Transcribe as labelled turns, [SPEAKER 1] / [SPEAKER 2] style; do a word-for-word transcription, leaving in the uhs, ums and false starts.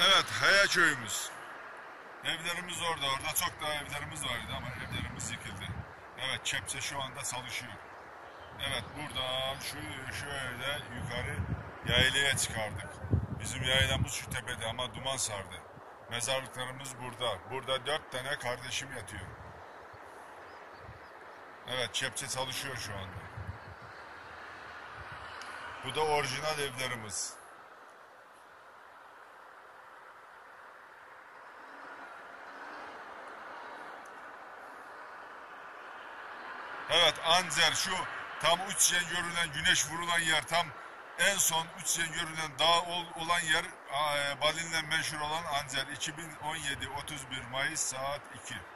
[SPEAKER 1] Evet, Haya köyümüz. Evlerimiz orada. Orada çok daha evlerimiz vardı ama evlerimiz yıkıldı. Evet, kepçe şu anda çalışıyor. Evet, buradan şu şöyle yukarı yaylaya çıkardık. Bizim yaylamız şu tepede ama duman sardı. Mezarlıklarımız burada. Burada dört tane kardeşim yatıyor. Evet, kepçe çalışıyor şu anda. Bu da orijinal evlerimiz. Evet, Anzer şu tam Üçgen görülen, güneş vurulan yer, tam en son Üçgen görülen dağ olan yer, Balin'le meşhur olan Anzer. iki bin on yedi otuz bir Mayıs saat iki.